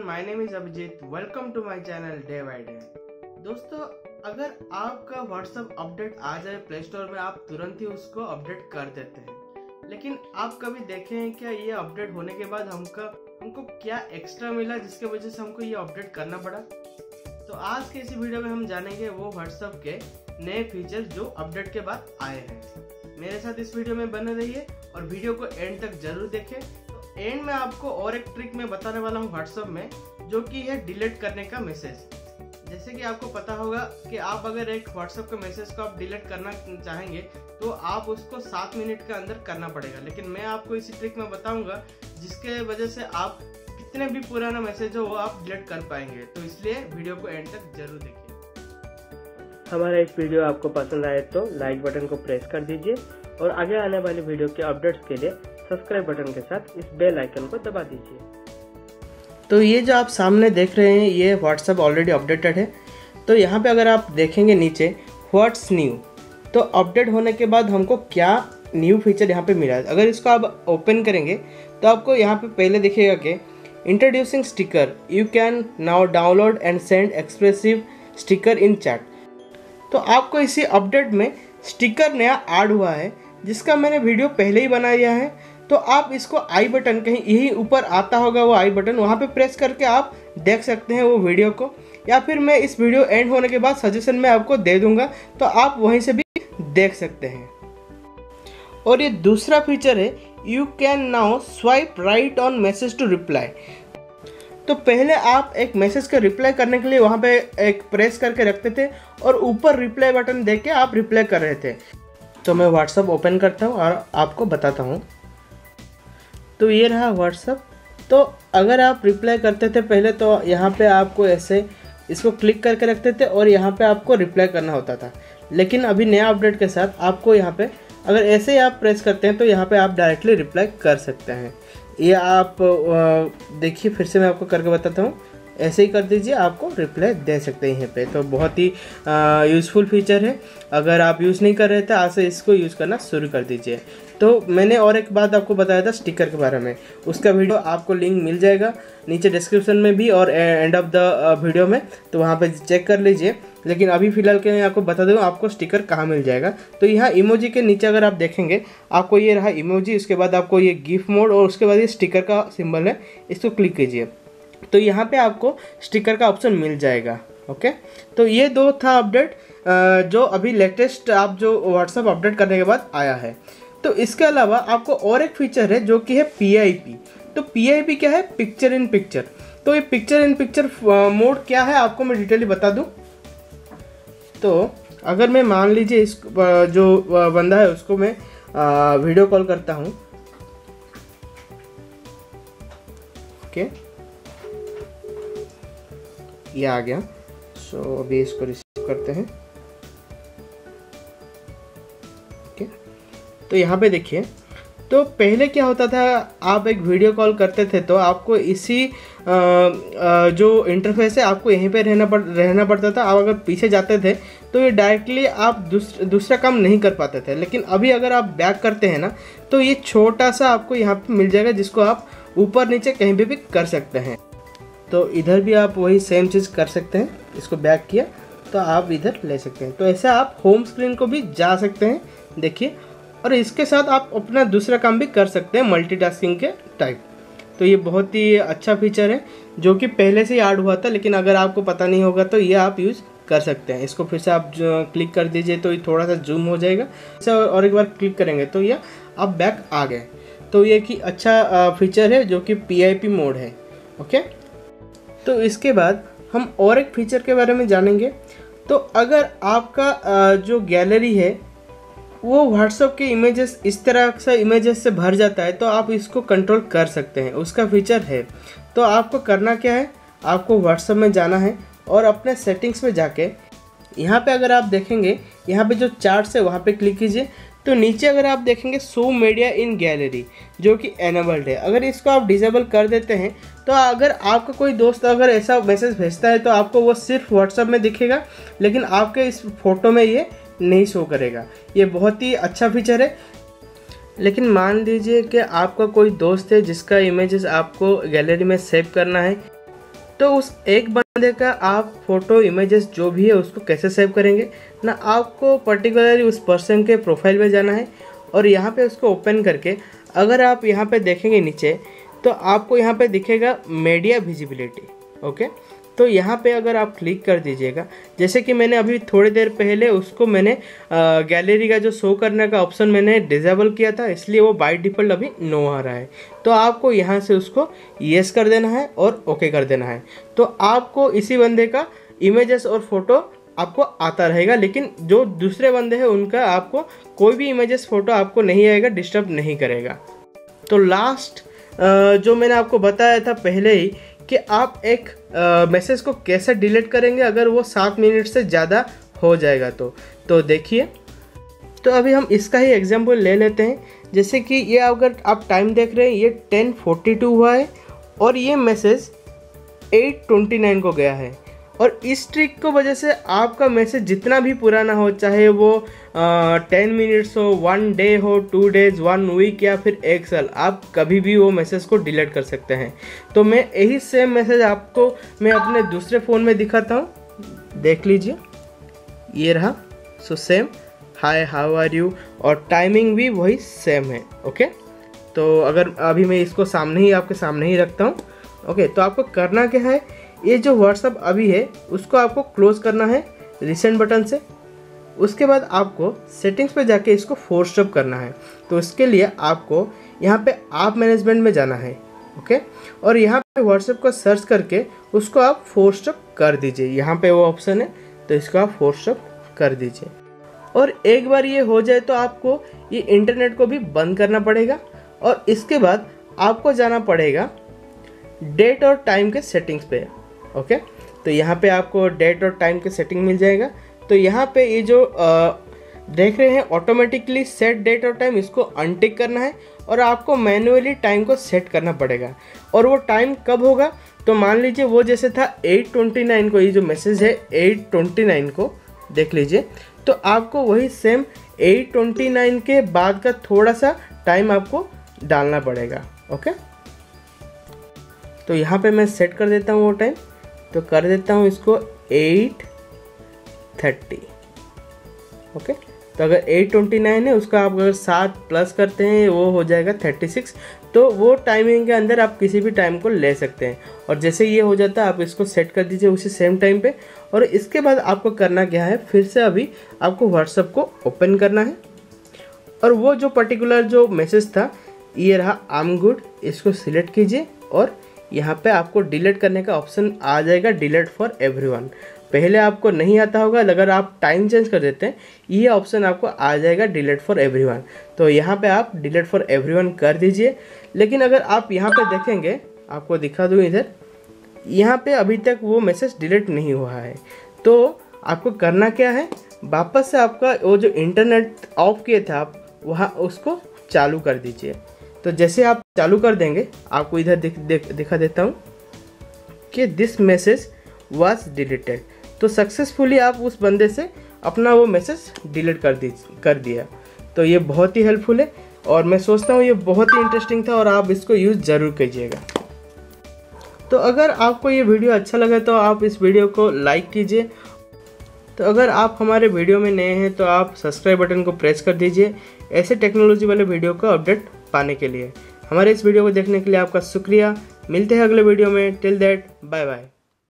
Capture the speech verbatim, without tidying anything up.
everyone, my name is Abhijit. Welcome to my channel Day by Day. दोस्तों, अगर आपका WhatsApp update आ जाए play store में, आप तुरंत ही उसको अपडेट कर देते हैं। लेकिन आप कभी देखे हैं क्या ये अपडेट होने के बाद हमको हमको क्या एक्स्ट्रा मिला जिसके वजह से हमको ये अपडेट करना पड़ा? तो आज के इसी वीडियो में हम जानेंगे वो WhatsApp के नए फीचर जो अपडेट के बाद आए हैं। मेरे साथ इस वीडियो में बने रहिए और वीडियो को एंड तक जरूर देखें। तो एंड में आपको और एक ट्रिक मैं बताने वाला हूँ WhatsApp में, जो कि है डिलीट करने का मैसेज। जैसे कि आपको पता होगा कि आप अगर एक WhatsApp के मैसेज को आप डिलीट करना चाहेंगे तो आप उसको सात मिनट के अंदर करना पड़ेगा। लेकिन मैं आपको इसी ट्रिक में बताऊंगा जिसके वजह से आप कितने भी पुराना मैसेज हो वो आप डिलीट कर पाएंगे। तो इसलिए वीडियो को एंड तक जरूर देखिए। हमारा इस वीडियो आपको पसंद आए तो लाइक बटन को प्रेस कर दीजिए और आगे आने वाली वीडियो के अपडेट्स के लिए सब्सक्राइब बटन के साथ इस बेल आइकन को दबा दीजिए। तो ये जो आप सामने देख रहे हैं ये WhatsApp ऑलरेडी अपडेटेड है। तो यहाँ पे अगर आप देखेंगे नीचे व्हाट्स न्यू, तो अपडेट होने के बाद हमको क्या न्यू फीचर यहाँ पे मिला है। अगर इसको आप ओपन करेंगे तो आपको यहाँ पे पहले दिखेगा कि introducing sticker, you can now download and send expressive sticker in chat. तो आपको इसी अपडेट में स्टिकर नया ऐड हुआ है जिसका मैंने वीडियो पहले ही बना दिया है। तो आप इसको आई बटन, कहीं यही ऊपर आता होगा वो आई बटन, वहाँ पे प्रेस करके आप देख सकते हैं वो वीडियो को, या फिर मैं इस वीडियो एंड होने के बाद सजेशन में आपको दे दूंगा तो आप वहीं से भी देख सकते हैं। और ये दूसरा फीचर है, you can now swipe right on message to reply. तो पहले आप एक मैसेज का रिप्लाई करने के लिए वहाँ पे एक प्रेस करके रखते थे और ऊपर रिप्लाई बटन देके आप रिप्लाई कर रहे थे। तो मैं WhatsApp ओपन करता हूँ और आपको बताता हूँ। तो ये रहा WhatsApp। तो अगर आप रिप्लाई करते थे पहले तो यहाँ पे आपको ऐसे इसको क्लिक करके रखते थे और यहाँ पे आपको रिप्लाई करना होता था। लेकिन अभी नया अपडेट के साथ आपको यहाँ पे अगर ऐसे ही आप प्रेस करते हैं तो यहाँ पे आप डायरेक्टली रिप्लाई कर सकते हैं। ये आप देखिए, फिर से मैं आपको करके बताता हूँ। ऐसे ही कर दीजिए, आपको रिप्लाई दे सकते हैं यहाँ पे। तो बहुत ही यूज़फुल फीचर है। अगर आप यूज़ नहीं कर रहे थे आज से इसको यूज़ करना शुरू कर दीजिए। तो मैंने और एक बात आपको बताया था स्टिकर के बारे में, उसका वीडियो आपको लिंक मिल जाएगा नीचे डिस्क्रिप्शन में भी और एंड ऑफ द वीडियो में, तो वहाँ पे चेक कर लीजिए। लेकिन अभी फ़िलहाल के मैं आपको बता दूँ आपको स्टिकर कहाँ मिल जाएगा। तो यहाँ इमोजी के नीचे अगर आप देखेंगे आपको ये रहा इमोजी, उसके बाद आपको ये गिफ मोड और उसके बाद ये स्टिकर का सिंबल है, इसको क्लिक कीजिए तो यहाँ पे आपको स्टिकर का ऑप्शन मिल जाएगा। ओके, तो ये दो था अपडेट जो अभी लेटेस्ट आप जो WhatsApp अपडेट करने के बाद आया है। तो इसके अलावा आपको और एक फीचर है जो कि है पी आई पी। तो पी आई पी क्या है? Picture in picture. तो ये पिक्चर इन पिक्चर मोड क्या है आपको मैं डिटेली बता दूं। तो अगर मैं मान लीजिए इस जो बंदा है उसको मैं वीडियो कॉल करता हूं, ओके, ये आ गया। सो अभी इसको रिसीव करते हैं। ओके, तो यहाँ पे देखिए, तो पहले क्या होता था, आप एक वीडियो कॉल करते थे तो आपको इसी आ, आ, जो इंटरफेस है आपको यहीं पे रहना पड़ रहना पड़ता था। आप अगर पीछे जाते थे तो ये डायरेक्टली आप दूसरा दूसरा काम नहीं कर पाते थे। लेकिन अभी अगर आप बैक करते हैं ना तो ये छोटा सा आपको यहाँ पे मिल जाएगा जिसको आप ऊपर नीचे कहीं भी भी कर सकते हैं। तो इधर भी आप वही सेम चीज़ कर सकते हैं। इसको बैक किया तो आप इधर ले सकते हैं। तो ऐसे आप होम स्क्रीन को भी जा सकते हैं, देखिए। और इसके साथ आप अपना दूसरा काम भी कर सकते हैं मल्टीटास्किंग के टाइप। तो ये बहुत ही अच्छा फीचर है जो कि पहले से ही ऐड हुआ था, लेकिन अगर आपको पता नहीं होगा तो ये आप यूज़ कर सकते हैं। इसको फिर से आप क्लिक कर दीजिए तो ये थोड़ा सा जूम हो जाएगा। इसे और एक बार क्लिक करेंगे तो ये आप बैक आ गए। तो ये कि अच्छा फीचर है जो कि पी आई पी मोड है। ओके, तो इसके बाद हम और एक फीचर के बारे में जानेंगे। तो अगर आपका जो गैलरी है वो WhatsApp के इमेजेस इस तरह से इमेजेस से भर जाता है तो आप इसको कंट्रोल कर सकते हैं, उसका फीचर है। तो आपको करना क्या है, आपको WhatsApp में जाना है और अपने सेटिंग्स में जाके यहाँ पे अगर आप देखेंगे यहाँ पे जो चार्ट्स है वहाँ पे क्लिक कीजिए। तो नीचे अगर आप देखेंगे शो मीडिया इन गैलरी जो कि एनेबल्ड है, अगर इसको आप डिसेबल कर देते हैं तो अगर आपका कोई दोस्त अगर ऐसा मैसेज भेजता है तो आपको वो सिर्फ WhatsApp में दिखेगा, लेकिन आपके इस फोटो में ये नहीं शो करेगा। ये बहुत ही अच्छा फीचर है। लेकिन मान लीजिए कि आपका कोई दोस्त है जिसका इमेजेस आपको गैलरी में सेव करना है तो उस एक बंदे का आप फ़ोटो इमेजेस जो भी है उसको कैसे सेव करेंगे ना, आपको पर्टिकुलरली उस पर्सन के प्रोफाइल में जाना है और यहाँ पे उसको ओपन करके अगर आप यहाँ पे देखेंगे नीचे तो आपको यहाँ पे दिखेगा मीडिया विजिबिलिटी। ओके, तो यहाँ पे अगर आप क्लिक कर दीजिएगा, जैसे कि मैंने अभी थोड़ी देर पहले उसको मैंने गैलरी का जो शो करने का ऑप्शन मैंने डिसेबल किया था, इसलिए वो बाय डिफ़ॉल्ट अभी नो आ रहा है। तो आपको यहाँ से उसको येस कर देना है और ओके कर देना है। तो आपको इसी बंदे का इमेजेस और फोटो आपको आता रहेगा, लेकिन जो दूसरे बंदे हैं उनका आपको कोई भी इमेजेस फोटो आपको नहीं आएगा, डिस्टर्ब नहीं करेगा। तो लास्ट जो मैंने आपको बताया था पहले ही कि आप एक मैसेज को कैसे डिलीट करेंगे अगर वो सात मिनट से ज़्यादा हो जाएगा तो तो देखिए। तो अभी हम इसका ही एग्जांपल ले लेते हैं। जैसे कि ये अगर आप टाइम देख रहे हैं ये टेन फोर्टी टू हुआ है और ये मैसेज एट ट्वेंटी नाइन को गया है। और इस ट्रिक को वजह से आपका मैसेज जितना भी पुराना हो, चाहे वो टेन मिनट्स हो, वन डे हो, टू डेज, वन वीक या फिर एक साल, आप कभी भी वो मैसेज को डिलीट कर सकते हैं। तो मैं यही सेम मैसेज आपको मैं अपने दूसरे फ़ोन में दिखाता हूँ, देख लीजिए। ये रहा। So same hi how are you और टाइमिंग भी वही सेम है। ओके, तो अगर अभी मैं इसको सामने ही आपके सामने ही रखता हूँ। ओके, तो आपको करना क्या है, ये जो व्हाट्सअप अभी है उसको आपको क्लोज करना है रिसेंट बटन से। उसके बाद आपको सेटिंग्स पे जाके इसको फोर्स स्टॉप करना है। तो इसके लिए आपको यहाँ पे ऐप मैनेजमेंट में जाना है। ओके, और यहाँ पे व्हाट्सएप को सर्च करके उसको आप फोर्स स्टॉप कर दीजिए। यहाँ पे वो ऑप्शन है तो इसको आप फोर्स स्टॉप कर दीजिए। और एक बार ये हो जाए तो आपको ये इंटरनेट को भी बंद करना पड़ेगा और इसके बाद आपको जाना पड़ेगा डेट और टाइम के सेटिंग्स पे। ओके, तो यहाँ पे आपको डेट और टाइम के सेटिंग मिल जाएगा। तो यहाँ पे ये जो आ, देख रहे हैं ऑटोमेटिकली सेट डेट और टाइम, इसको अनटिक करना है और आपको मैन्युअली टाइम को सेट करना पड़ेगा। और वो टाइम कब होगा, तो मान लीजिए वो जैसे था एट ट्वेंटी नाइन को, ये जो मैसेज है एट ट्वेंटी नाइन को देख लीजिए, तो आपको वही सेम एट ट्वेंटी नाइन के बाद का थोड़ा सा टाइम आपको डालना पड़ेगा। ओके, तो यहाँ पे मैं सेट कर देता हूँ वो टाइम, तो कर देता हूँ इसको एट थर्टी। ओके, तो अगर एट ट्वेंटी नाइन है उसका आप अगर सात प्लस करते हैं वो हो जाएगा थर्टी सिक्स। तो वो टाइमिंग के अंदर आप किसी भी टाइम को ले सकते हैं। और जैसे ये हो जाता है आप इसको सेट कर दीजिए उसी सेम टाइम पे। और इसके बाद आपको करना क्या है, फिर से अभी आपको व्हाट्सएप को ओपन करना है और वो जो पर्टिकुलर जो मैसेज था ये रहा आई एम गुड, इसको सिलेक्ट कीजिए और यहाँ पे आपको डिलीट करने का ऑप्शन आ जाएगा, डिलीट फॉर एवरीवन। पहले आपको नहीं आता होगा, अगर आप टाइम चेंज कर देते हैं ये ऑप्शन आपको आ जाएगा डिलीट फॉर एवरीवन। तो यहाँ पे आप डिलीट फॉर एवरीवन कर दीजिए। लेकिन अगर आप यहाँ पे देखेंगे, आपको दिखा दूँ इधर, यहाँ पे अभी तक वो मैसेज डिलीट नहीं हुआ है। तो आपको करना क्या है, वापस से आपका वो जो इंटरनेट ऑफ किए थे आप वहाँ उसको चालू कर दीजिए। तो जैसे आप चालू कर देंगे, आपको इधर दिख, दिख, दिखा देता हूँ कि दिस मैसेज वाज डिलीटेड। तो सक्सेसफुली आप उस बंदे से अपना वो मैसेज डिलीट कर दी कर दिया। तो ये बहुत ही हेल्पफुल है और मैं सोचता हूँ ये बहुत ही इंटरेस्टिंग था और आप इसको यूज़ ज़रूर कीजिएगा। तो अगर आपको ये वीडियो अच्छा लगे तो आप इस वीडियो को लाइक कीजिए। तो अगर आप हमारे वीडियो में नए हैं तो आप सब्सक्राइब बटन को प्रेस कर दीजिए ऐसे टेक्नोलॉजी वाले वीडियो का अपडेट पाने के लिए। हमारे इस वीडियो को देखने के लिए आपका शुक्रिया। मिलते हैं अगले वीडियो में। Till that bye bye.